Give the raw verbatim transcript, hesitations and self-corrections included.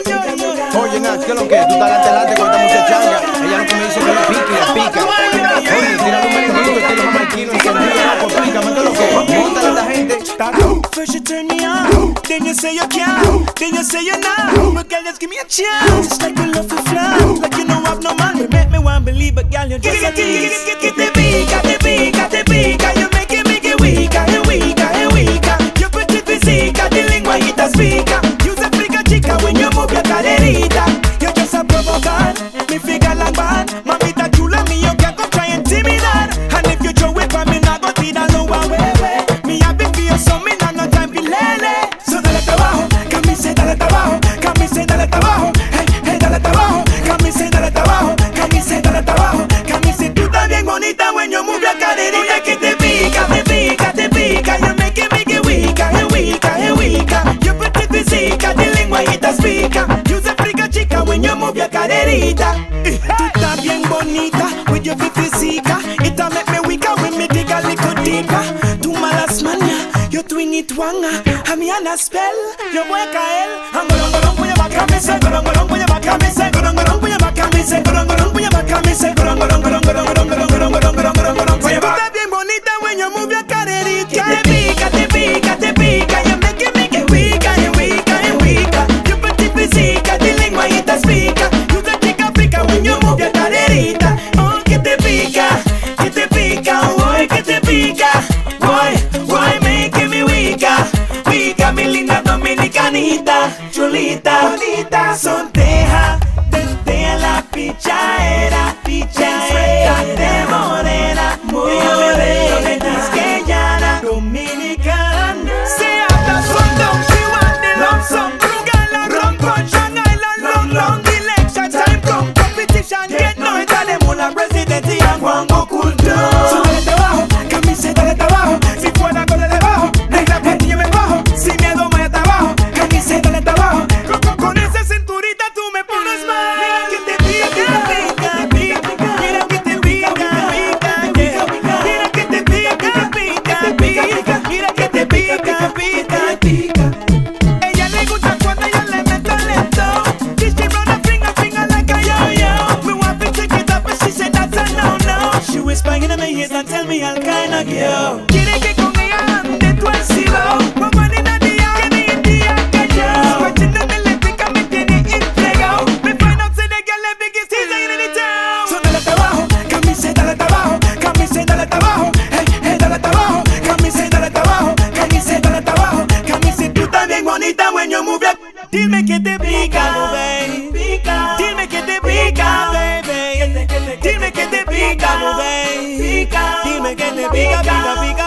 Oye, Nax, ¿qué es lo que? Tú estás adelante, adelante con esta muchachanga. Ella lo que me dice que le pica y la pica. Oye, tírale un merenguito, tira un jamaiquino, encendida. Pues explícame qué es lo que. Móntale a esta gente. First you turn me on, then you say you can't, then you say you're not. But girl, just give me a chance. It's like you love to fly, like you know I've no man. You make me want believe, but girl, you just a tease. Get the pica, the pica, the pica. You make it, make it weaker, and weaker, and weaker. You pretty physica, the lingua y te speaker. You se frica chica when you move your caderita. You just a provocar, me figure like bad. Mamita chula, me yo que go try intimidar. And if you throw it for me, not go tira no way, way. Me happy for you, so me not no time for lele. So dale trabajo, camise, dale trabajo, camise, dale trabajo. Hey, hey, dale trabajo, camise, dale trabajo, camise, dale trabajo. Camise, tú estás bien bonita when you move your caderita. Que te pica, te pica, te pica. You make it, make it weaker, and weaker, and weaker. You pretty physica, the lingua y te speaker. You se frica chica when you move your caderita. Tú estás bien bonita with your physica. It'll make me weaker when me dig a little deeper. Tú malas maña, yo twing it wanga. A mi ana spell, yo voy a caer. Angolongolong voy a bacamise, golongolong voy a bacamise, golongolong voy a bacamise, golongolong voy a bacamise, golongolong, golongolong, golongolong, golongolong, golongolong, golongolong. Tú estás bien bonita when you move your caderita. Te pica, te pica, te pica. You make it, make it weaker, and weaker, and weaker. You pretty physica, the lingua y te speaker. You the chica frica when you move your caderita. Oh, que te pica, que te pica, boy, que te pica, boy, boy, making me weaker, weaker, mi linda dominicanita, chulita, bonita, sonteja, desde la pichaera, pichaera, de morena, morena, quisqueyana, dominicana. Se habla suelto, she want the love song, Rugala, rum punch, and island, long, long, election time come, competition, get no, dale mula, residency, and one go cool down. So dale trabajo, camise, dale trabajo, si fuera con el debajo, negra pues yo me bajo, sin miedo me trabajo, camise, dale trabajo, con, con esa cinturita tú me pones mal. Mira que te pica, pica, pica, mira que te pica, pica, mira que te pica, pica, pica, mira que te pica, pica, pica. Ella le gusta cuando yo le meto lento. This she run a finger, finger like a yo-yo. Me want to take it up, but she said that's a no-no. She whispering in my ears and tell me all kind of yo. Quiere que con ella ande tú al silo. Como en una día, que ni en día que yo. Watching me le pica, me tiene entregado. Me find out say the girl the biggest teaser in the town. So dale trabajo, camise, dale trabajo, camise, dale trabajo. Hey, hey, dale trabajo, camise, dale trabajo, camise, dale trabajo. Camise, tú estás bien bonita when you move your. Dime que te pica, baby. Pica. Dime que te pica, baby. Dime que te pica, baby. Dime que te pica, pica, pica.